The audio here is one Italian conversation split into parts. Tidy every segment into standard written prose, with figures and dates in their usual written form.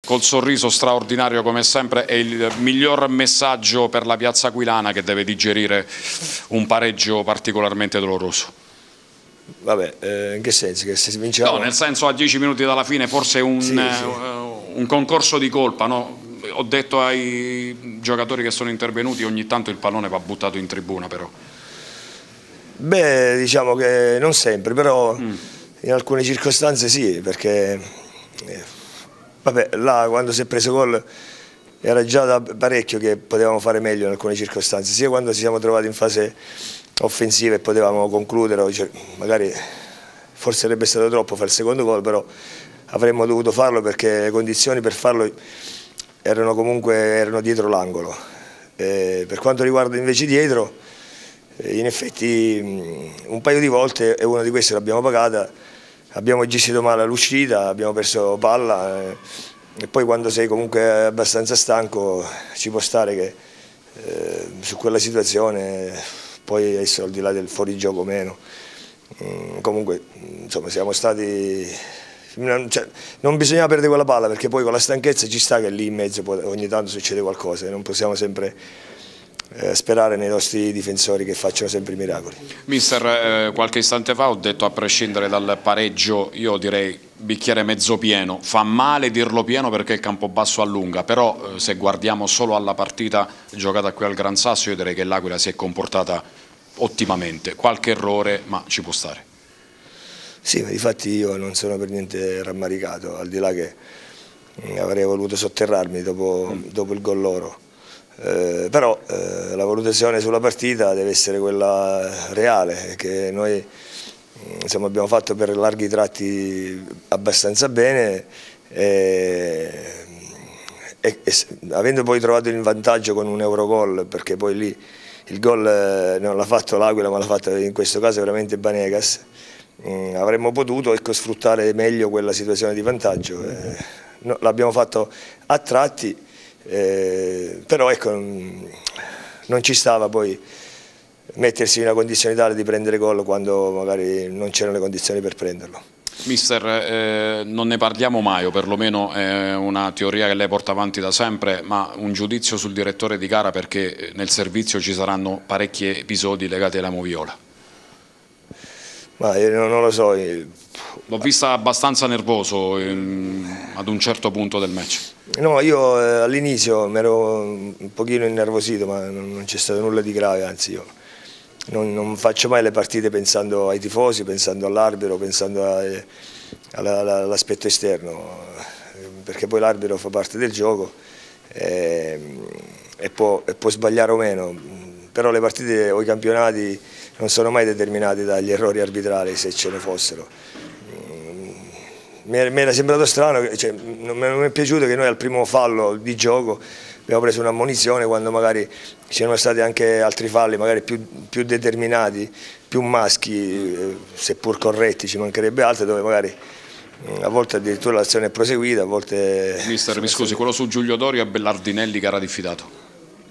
col sorriso straordinario come sempre, è il miglior messaggio per la Piazza Aquilana che deve digerire un pareggio particolarmente doloroso. Vabbè, in che senso? Che se vinciamo... No, nel senso a 10 minuti dalla fine forse un concorso di colpa, no? Ho detto ai giocatori che sono intervenuti, ogni tanto il pallone va buttato in tribuna però. Beh, diciamo che non sempre, però in alcune circostanze sì, perché vabbè, là quando si è preso gol era già da parecchio che potevamo fare meglio in alcune circostanze, sia quando ci siamo trovati in fase offensiva e potevamo concludere, cioè, magari forse sarebbe stato troppo fare il secondo gol, però avremmo dovuto farlo perché le condizioni per farlo erano dietro l'angolo. Per quanto riguarda invece dietro, in effetti un paio di volte, e una di queste l'abbiamo pagata, abbiamo gestito male l'uscita, abbiamo perso palla e poi quando sei comunque abbastanza stanco ci può stare che su quella situazione poi essere al di là del fuorigioco o meno. Comunque insomma siamo stati... Cioè, non bisognava perdere quella palla perché poi con la stanchezza ci sta che lì in mezzo ogni tanto succede qualcosa e non possiamo sempre sperare nei nostri difensori che facciano sempre i miracoli. Mister, qualche istante fa ho detto a prescindere dal pareggio, io direi bicchiere mezzo pieno, fa male dirlo pieno perché il Campobasso allunga, però se guardiamo solo alla partita giocata qui al Gran Sasso io direi che l'Aquila si è comportata ottimamente, qualche errore ma ci può stare. Sì, ma difatti io non sono per niente rammaricato, al di là che avrei voluto sotterrarmi dopo il gol loro. Però la valutazione sulla partita deve essere quella reale, che noi insomma, abbiamo fatto per larghi tratti abbastanza bene e avendo poi trovato il vantaggio con un Eurogol, perché poi lì il gol non l'ha fatto l'Aquila ma l'ha fatto in questo caso veramente Banegas, avremmo potuto sfruttare meglio quella situazione di vantaggio, no, l'abbiamo fatto a tratti. Però ecco, non ci stava poi mettersi in una condizione tale di prendere gol quando magari non c'erano le condizioni per prenderlo. Mister, non ne parliamo mai, o perlomeno è una teoria che lei porta avanti da sempre, ma un giudizio sul direttore di gara perché nel servizio ci saranno parecchi episodi legati alla Moviola. Ma io non lo so. L'ho vista abbastanza nervoso ad un certo punto del match. No, io all'inizio mi ero un pochino innervosito, ma non c'è stato nulla di grave, anzi io non faccio mai le partite pensando ai tifosi, pensando all'arbitro, pensando all'aspetto esterno, perché poi l'arbitro fa parte del gioco e può sbagliare o meno, però le partite o i campionati non sono mai determinati dagli errori arbitrali, se ce ne fossero. Mi era sembrato strano, cioè, non mi è piaciuto che noi al primo fallo di gioco abbiamo preso un'ammonizione quando magari c'erano stati anche altri falli, magari più determinati, più maschi, seppur corretti, ci mancherebbe altro, dove magari a volte addirittura l'azione è proseguita, a volte... Mister, mi scusi, quello su Giulio Dorio e Bellardinelli che era diffidato?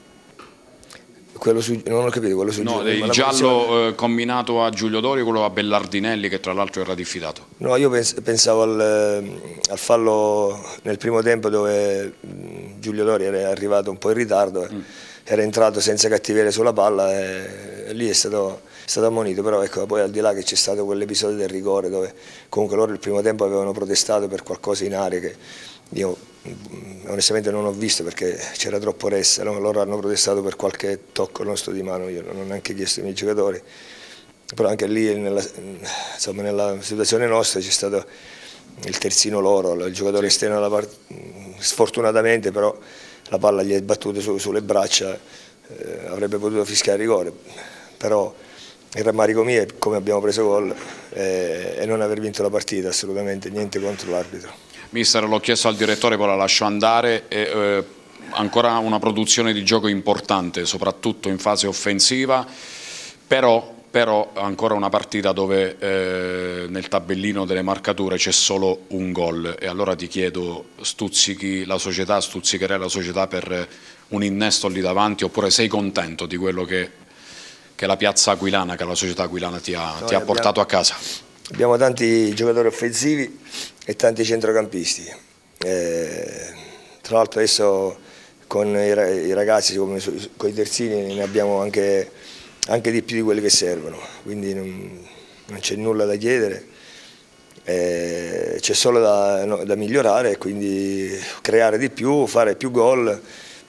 Non ho capito, quello su no, il giallo combinato a Giulio Dorio e quello a Bellardinelli che tra l'altro era diffidato. No, io pensavo al fallo nel primo tempo dove Giulio Dorio era arrivato un po' in ritardo, era entrato senza cattiveria sulla palla e lì è stato ammonito, però ecco, poi al di là che c'è stato quell'episodio del rigore dove comunque loro il primo tempo avevano protestato per qualcosa in aria che io onestamente non ho visto perché c'era troppo ressa, no? Loro hanno protestato per qualche tocco nostro di mano, io non ho neanche chiesto ai miei giocatori, però anche lì nella situazione nostra c'è stato il terzino loro, il giocatore esterno alla parte, sfortunatamente però la palla gli è battuta sulle braccia, avrebbe potuto fischiare rigore, però il rammarico mio è come abbiamo preso gol e non aver vinto la partita, assolutamente niente contro l'arbitro. Mister, l'ho chiesto al direttore, poi la lascio andare, ancora una produzione di gioco importante, soprattutto in fase offensiva, però ancora una partita dove nel tabellino delle marcature c'è solo un gol e allora ti chiedo, stuzzicherai la società per un innesto lì davanti oppure sei contento di quello che la piazza aquilana, che la società aquilana ti ha portato a casa? Abbiamo tanti giocatori offensivi e tanti centrocampisti. Tra l'altro adesso con i ragazzi, come con i terzini, ne abbiamo anche di più di quelli che servono, quindi non c'è nulla da chiedere, c'è solo da migliorare e quindi creare di più, fare più gol,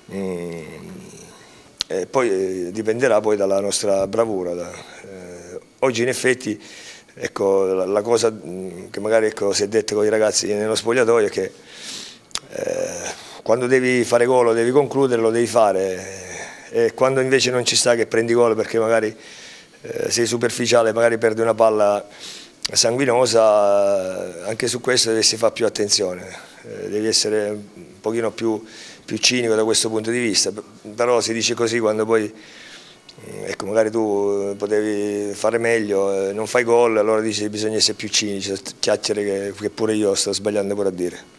e poi dipenderà poi dalla nostra bravura. Oggi in effetti, ecco, la cosa che magari, ecco, si è detto con i ragazzi nello spogliatoio è che quando devi fare gol o devi concludere lo devi fare, e quando invece non ci sta che prendi gol perché magari sei superficiale, magari perdi una palla sanguinosa, anche su questo dovresti fare più attenzione, devi essere un pochino più cinico da questo punto di vista, però si dice così quando poi, ecco, magari tu potevi fare meglio, non fai gol, allora dici che bisogna essere più cinici, chiacchiere che pure io sto sbagliando pure a dire.